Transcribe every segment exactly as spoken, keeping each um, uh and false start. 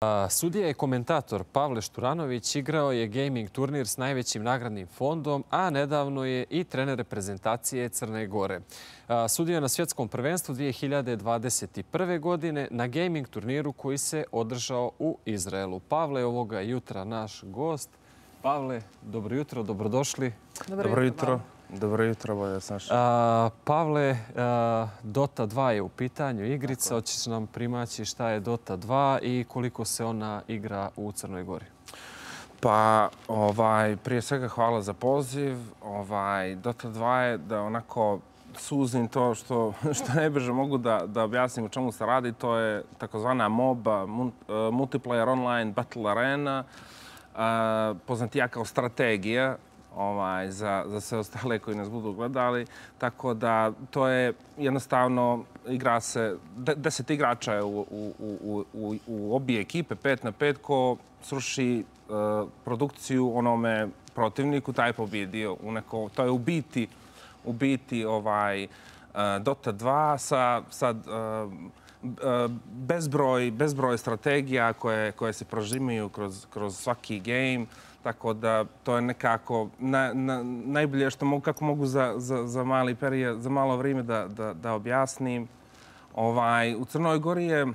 Sudija i komentator Pavle Šturanović igrao je gaming turnir s najvećim nagradnim fondom, a nedavno je i trener reprezentacije Crne Gore. Sudio je na svjetskom prvenstvu dvije hiljade dvadeset prve. godine na gaming turniru koji se održao u Izraelu. Pavle je ovoga jutra naš gost. Pavle, dobro jutro, dobrodošli. Dobro jutro. Dobro jutro, bolje snaš. Pavle, Dota dva je u pitanju igrica. Hoćeš nam primaći šta je Dota dva i koliko se ona igra u Crnoj Gori? Pa, ovaj, prije svega hvala za poziv. Ovaj, Dota dva je da onako suzim to što, što najbrže mogu da, da objasnim o čemu se radi. To je takozvana MOBA, Multiplayer Online Battle Arena, poznatija kao strategija. Ovaj, za, za sve ostale koji nas budu gledali. Tako da to je jednostavno, igra se, de, deset igrača je u, u, u, u, u obje ekipe, pet na pet, ko sruši uh, produkciju onome protivniku, taj pobjedio. U neko, to je u biti, u biti ovaj, uh, Dota dva sa, sa uh, bezbroj, bezbroj strategija koje, koje se prožimaju kroz, kroz svaki game. Tako da to je nekako na, na, najbolje što mogu, kako mogu za, za, za mali period, za malo vrijeme da, da, da objasnim. Ovaj, u Crnoj Gori je, e,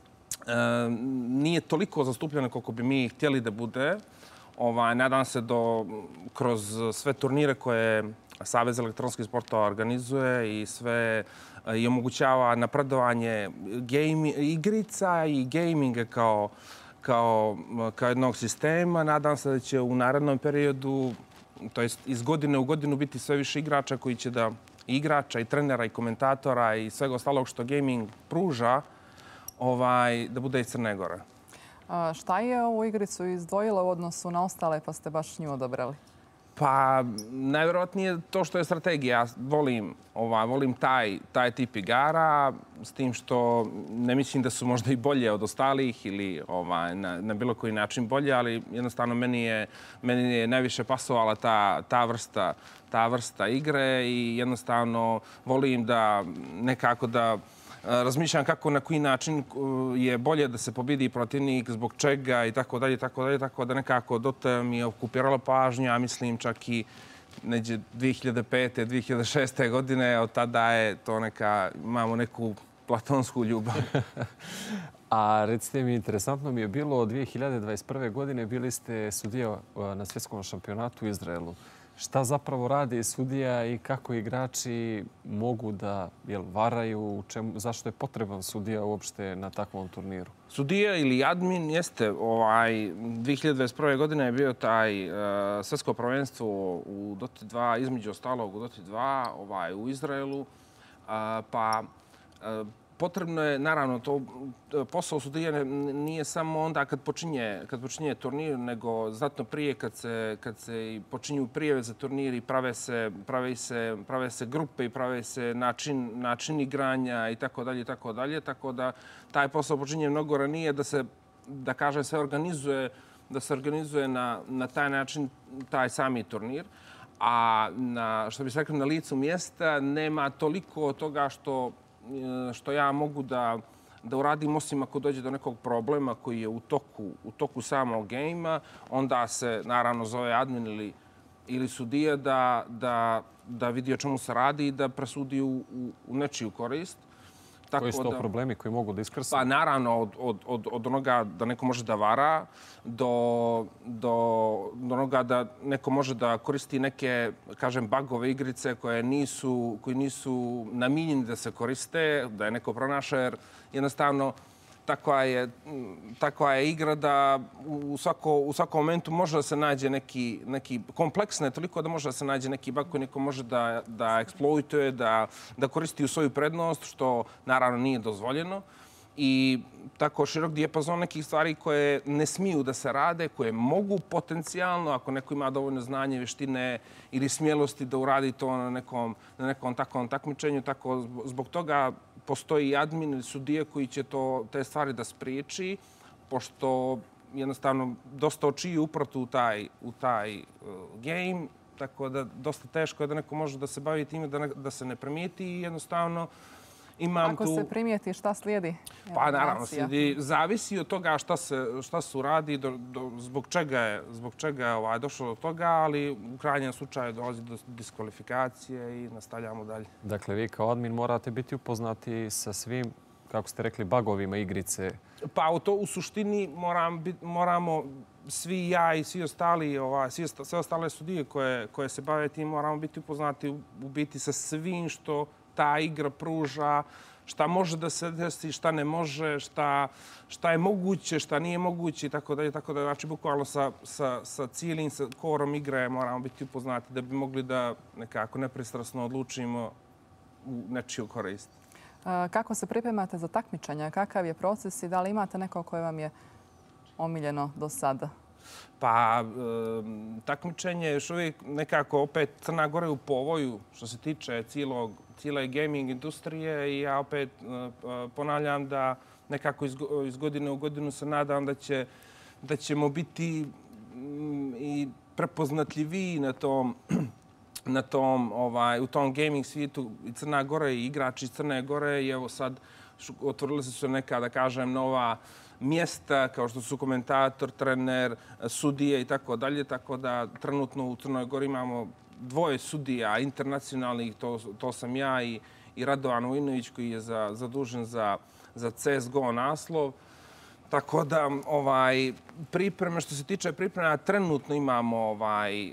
nije toliko zastupljeno koliko bi mi htjeli da bude. Ovaj, nadam se do kroz sve turnire koje Savez elektronskih sportova organizuje i sve i omogućava napredovanje game, igrica i gaminga kao Kao, kao jednog sistema. Nadam se da će u narednom periodu, to jest iz godine u godinu, biti sve više igrača koji će da igrača i trenera i komentatora i svega ostalog što gaming pruža, ovaj, da bude iz Crne Gore. A šta je ovu igricu izdvojila u odnosu na ostale pa ste baš nju odabrali? Pa, najvjerojatnije to što je strategija. Ja volim, ovaj, volim taj, taj tip igara, s tim što ne mislim da su možda i bolje od ostalih ili ovaj, na, na bilo koji način bolje, ali jednostavno meni je, meni je najviše pasovala ta, ta, vrsta, ta vrsta igre i jednostavno volim da nekako da razmišljam kako na koji način je bolje da se pobjedi protivnik, zbog čega i tako dalje, tako dalje, tako da nekako Dota mi je okupirala pažnju, a mislim čak i neđe dvije hiljade pete. dvije hiljade šeste. godine, od tada je to neka, imamo neku platonsku ljubav. A recite mi, interesantno mi je bilo od dvije hiljade dvadeset prve. godine bili ste sudija na svjetskom šampionatu u Izraelu. Šta zapravo radi sudija i kako igrači mogu da jel, varaju, čemu, zašto je potreban sudija uopšte na takvom turniru? Sudija ili admin jeste. Ovaj, dvije hiljade dvadeset prve. godine je bio taj uh, svjetsko prvenstvo u Dota dva, između ostalog u Dota dva ovaj, u Izraelu. Uh, pa uh, potrebno je, naravno, to posao sudija nije samo onda kad počinje, kad počinje turnir, nego znatno prije kad se, kad se počinju prijave za turnir i prave se, prave se, prave se grupe i prave se način, način igranja i tako dalje, tako dalje. Tako da taj posao počinje mnogo ranije da se, da kažem, sve organizuje, da se organizuje na, na taj način taj sami turnir. A na, što bi se rekli, na licu mjesta nema toliko toga što što ja mogu da, da uradim, osim ako dođe do nekog problema koji je u toku, u toku samog gejma, onda se naravno zove admin ili, ili sudija da, da, da vidi o čemu se radi i da presudi u, u nečiju korist. Tako koji su to da, problemi koji mogu da iskrsnu? Pa naravno, od, od, od, od onoga da neko može da vara, do, do, do onoga da neko može da koristi neke, kažem, bugove igrice koje nisu, koji nisu namijenjeni da se koriste, da je neko pronašao, jer jednostavno takva je, takva je igra da u, svako, u svakom momentu može da se nađe neki, neki kompleksno je toliko da može da se nađe neki bug koji neko može da, da eksploituje, da, da koristi u svoju prednost, što naravno nije dozvoljeno. I tako širok dijapazon nekih stvari koje ne smiju da se rade, koje mogu potencijalno, ako neko ima dovoljno znanje, vještine ili smjelosti da uradi to na nekom, na nekom takvom takmičenju. Tako zbog toga postoji admin ili sudija koji će to, te stvari da spriječi, pošto jednostavno dosta očiju upratu u taj, u taj uh, game, tako da dosta teško je da neko može da se bavi time, da, ne, da se ne primijeti i jednostavno imam Ako tu... se primijeti, šta slijedi? Pa naravno, slijedi, zavisi od toga šta se, šta se uradi, do, do, zbog čega je, zbog čega je ovaj, došlo do toga, ali u krajnjem slučaju dolazi do diskvalifikacije i nastavljamo dalje. Dakle, vi kao admin morate biti upoznati sa svim, kako ste rekli, bagovima igrice. Pa u to u suštini moram bit, moramo svi ja i svi ostali, ovaj, svi, sve ostale sudije koje, koje se bave tim, moramo biti upoznati u, u biti sa svim što ta igra pruža, šta može da se desi, šta ne može, šta, šta je moguće, šta nije moguće i tako dalje. Tako da, znači, bukvalno sa, sa, sa cijelim sa korom igre moramo biti upoznati da bi mogli da nekako nepristrasno odlučimo u nečiju korist. Kako se pripremate za takmičenja? Kakav je proces i da li imate neko koje vam je omiljeno do sada? Pa, e, takmičenje je još uvijek nekako opet Crna Gora u povoju što se tiče cijelog, cijele gaming industrije i ja opet e, ponavljam da nekako iz, iz godine u godinu se nadam da, će, da ćemo biti m, i prepoznatljiviji na tom na tom, ovaj, u tom gaming svijetu i Crna Gora i igrači iz Crne Gore i evo sad otvorili su se neka, da kažem, nova mjesta kao što su komentator, trener, sudije i tako dalje. Tako da trenutno u Crnoj Gori imamo dvoje sudija internacionalnih, to, to sam ja i, i Radovan Vujinović koji je za, zadužen za, za C S G O naslov. Tako da ovaj pripreme, što se tiče priprema, trenutno imamo ovaj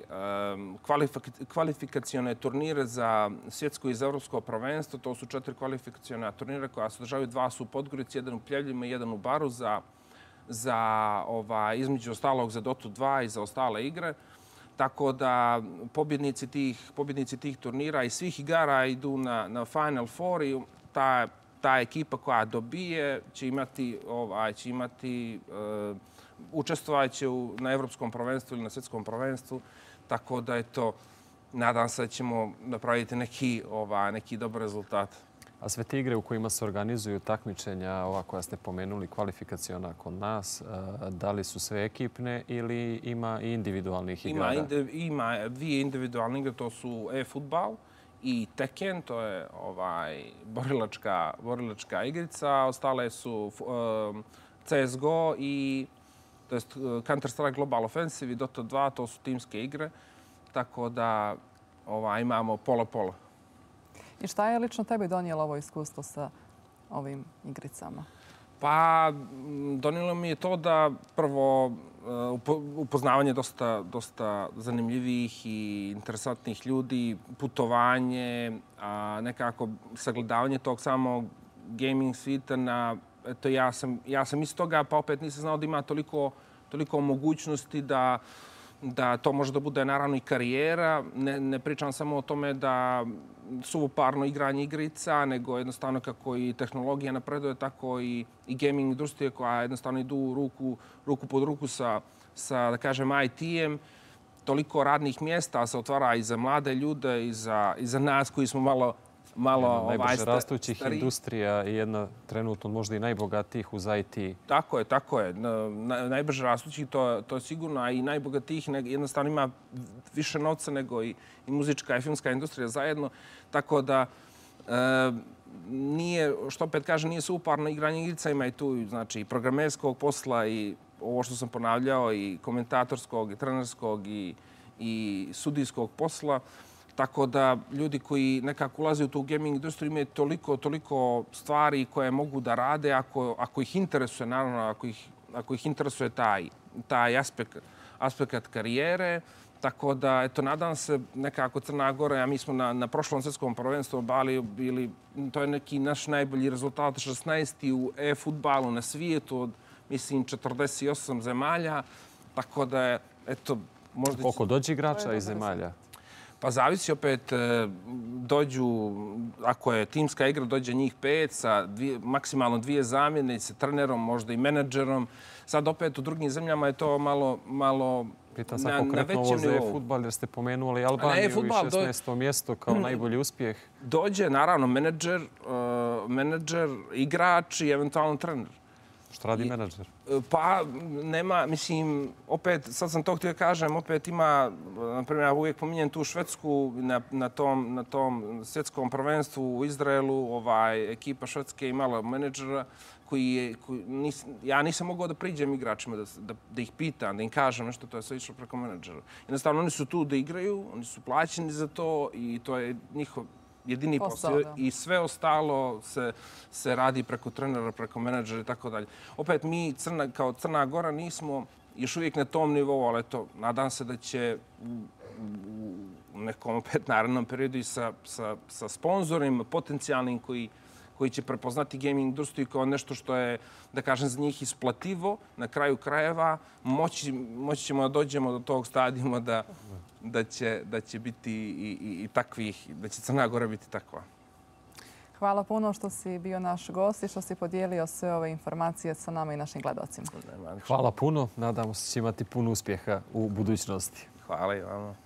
kvalifikacione turnire za svjetsko i za evropsko prvenstvo. To su četiri kvalifikacione turnire koja se održavaju, dva su u Podgorici, jedan u Pljevljima i jedan u Baru za, za ovaj, između ostalog za Dotu dva i za ostale igre. Tako da pobjednici tih, pobjednici tih turnira i svih igara idu na, na Final Four i ta ta ekipa koja dobije će imati, ovaj, će imati uh, učestvovat će u, na evropskom prvenstvu ili na svjetskom prvenstvu. Tako da, eto, nadam se da ćemo napraviti neki, ovaj, neki dobar rezultat. A sve te igre u kojima se organizuju takmičenja, ova koja ste pomenuli, kvalifikaciona kod nas, da li su sve ekipne ili ima i individualnih igara? Ima, indi, ima dvije individualne igre, to su e-futbal i Tekken, to je ovaj borilačka, borilačka igrica. Ostale su um, C S G O i to jest Counter-Strike Global Offensive i Dota dva, to su timske igre. Tako da ovaj, imamo pola-pola. I šta je lično tebi donijelo ovo iskustvo sa ovim igricama? Pa, donijelo mi je to da prvo upoznavanje dosta, dosta zanimljivih i interesantnih ljudi, putovanje, a nekako sagledavanje tog samog gaming svijeta na... Eto, ja sam, ja sam iz toga, pa opet nisam znao da ima toliko, toliko mogućnosti da, da to može da bude naravno i karijera. Ne, ne pričam samo o tome da suvoparno igranje igrica, nego jednostavno kako i tehnologija napreduje, tako i, i gaming industrija koja jednostavno idu ruku, ruku pod ruku sa, sa da kažem, I T-em. Toliko radnih mjesta se otvara i za mlade ljude i za, i za nas koji smo malo malo jedna od najbrže ovaj, rastućih stari. industrija i jedna trenutno možda i najbogatijih uz I T. Tako je, tako je. Na, najbrže rastućih, to, to je sigurno, a i najbogatijih jednostavno ima više novca nego i, i muzička i filmska industrija zajedno. Tako da e, nije, što opet kažem, nije suparno igranje igrica, ima i tu znači, i programerskog posla i ovo što sam ponavljao, i komentatorskog, i trenerskog, i, i sudijskog posla. Tako da ljudi koji nekako ulaze u tu gaming industriju imaju toliko, toliko stvari koje mogu da rade ako, ako ih interesuje, naravno, ako ih, ako ih interesuje taj, taj aspekt, aspekt karijere. Tako da, eto, nadam se nekako Crna Gora, a mi smo na, na prošlom svjetskom prvenstvu Bali bili, to je neki naš najbolji rezultat, šesnaesti u e-futbalu na svijetu od, mislim, četrdeset osam zemalja. Tako da je, eto, možda... Koliko dođe igrača iz zemalja? Pa zavisi opet, dođu, ako je timska igra, dođe njih pet sa dvije, maksimalno dvije zamjenice, trenerom, možda i menadžerom. Sad opet u drugim zemljama je to malo, malo Pitam sam konkretno ovo za e-futbal jer ste pomenuli Albaniju i šesnaesto mjesto kao najbolji uspjeh. Dođe naravno menadžer, uh, menadžer, igrač i eventualno trener. Što radi menadžer? Pa, nema, mislim, opet, sad sam to htio kažem, opet ima, na primjer, ja uvijek pominjem tu Švedsku na, na, tom, na tom svjetskom prvenstvu u Izraelu, ovaj, ekipa Švedske imala menadžera koji je, koji nis, ja nisam mogao da priđem igračima, da, da, da ih pitam, da im kažem nešto, to je sve išlo preko menadžera. Jednostavno, oni su tu da igraju, oni su plaćeni za to i to je njihov jedini posao i sve ostalo se, se radi preko trenera, preko menadžera i tako dalje. Opet mi Crna, kao Crna Gora nismo još uvijek na tom nivou, ali eto, nadam se da će u, u nekom opet narednom periodu i sa, sa, sa sponzorima potencijalnim koji koji će prepoznati gaming industriju kao nešto što je, da kažem, za njih isplativo. Na kraju krajeva moći, moći ćemo da dođemo do tog stadijuma da, da, će, da će biti i, i, i takvih, da će Crna Gora biti takva. Hvala puno što si bio naš gost i što si podijelio sve ove informacije sa nama i našim gledalcima. Hvala puno. Nadamo se da će imati puno uspjeha u budućnosti. Hvala i vama.